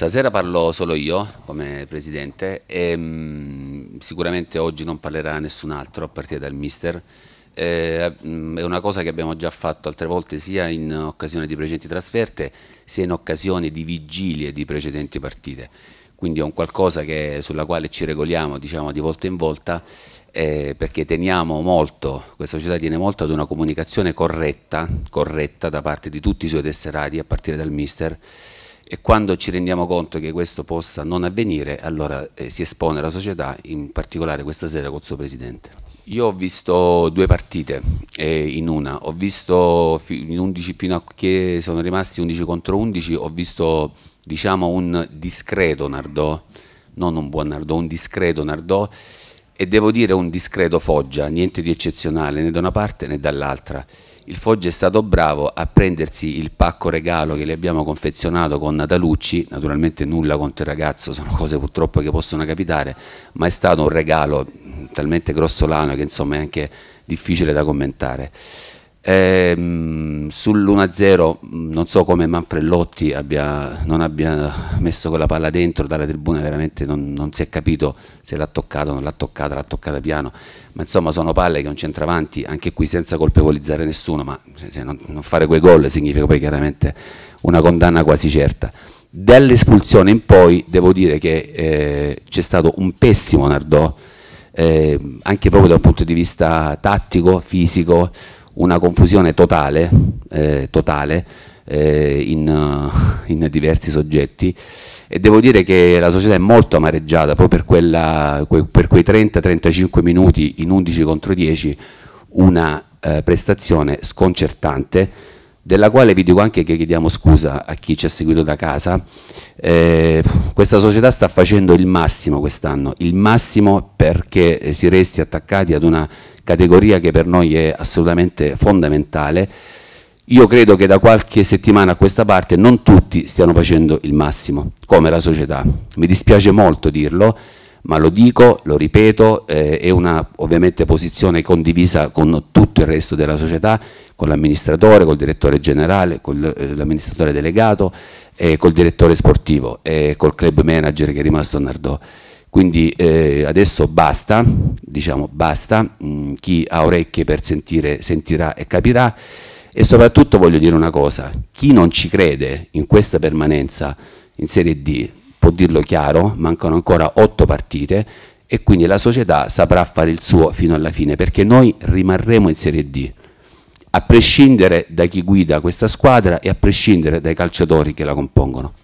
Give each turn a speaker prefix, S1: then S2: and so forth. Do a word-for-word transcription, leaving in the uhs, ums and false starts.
S1: Stasera parlo solo io come presidente e mh, sicuramente oggi non parlerà nessun altro a partire dal mister. Eh, mh, è una cosa che abbiamo già fatto altre volte sia in occasione di precedenti trasferte sia in occasione di vigilie di precedenti partite. Quindi è un qualcosa che, sulla quale ci regoliamo, diciamo, di volta in volta, eh, perché teniamo molto, questa società tiene molto ad una comunicazione corretta, corretta da parte di tutti i suoi tesserati a partire dal mister. E quando ci rendiamo conto che questo possa non avvenire, allora eh, si espone la società, in particolare questa sera col suo presidente. Io ho visto due partite eh, in una, ho visto in undici, fino a che sono rimasti undici contro undici, ho visto diciamo un discreto Nardò, non un buon Nardò, un discreto Nardò, e devo dire un discreto Foggia, niente di eccezionale né da una parte né dall'altra. Il Foggia è stato bravo a prendersi il pacco regalo che le abbiamo confezionato con Natalucci, naturalmente nulla contro il ragazzo, sono cose purtroppo che possono capitare, ma è stato un regalo talmente grossolano che insomma è anche difficile da commentare. Ehm, sull'uno a zero non so come Manfredotti abbia, non abbia messo quella palla dentro dalla tribuna, veramente non, non si è capito se l'ha toccata o non l'ha toccata, l'ha toccata piano, ma insomma sono palle che un centravanti, anche qui senza colpevolizzare nessuno, ma se non, non fare quei gol significa poi chiaramente una condanna quasi certa. Dall'espulsione in poi devo dire che eh, c'è stato un pessimo Nardò, eh, anche proprio dal punto di vista tattico, fisico, una confusione totale, eh, totale eh, in, in diversi soggetti, e devo dire che la società è molto amareggiata proprio per, quella, per quei trenta trentacinque minuti in undici contro dieci, una eh, prestazione sconcertante, della quale vi dico anche che chiediamo scusa a chi ci ha seguito da casa. Eh, questa società sta facendo il massimo quest'anno, il massimo perché si resti attaccati ad una categoria che per noi è assolutamente fondamentale. Io credo che da qualche settimana a questa parte non tutti stiano facendo il massimo, come la società. Mi dispiace molto dirlo, ma lo dico, lo ripeto, eh, è una ovviamente posizione condivisa con tutto il resto della società, con l'amministratore, col direttore generale, con eh, l'amministratore delegato, eh, col direttore sportivo e col club manager che è rimasto a Nardò. Quindi eh, adesso basta, diciamo basta, mh, chi ha orecchie per sentire sentirà e capirà, e soprattutto voglio dire una cosa: chi non ci crede in questa permanenza in Serie D può dirlo chiaro, mancano ancora otto partite e quindi la società saprà fare il suo fino alla fine, perché noi rimarremo in Serie D, a prescindere da chi guida questa squadra e a prescindere dai calciatori che la compongono.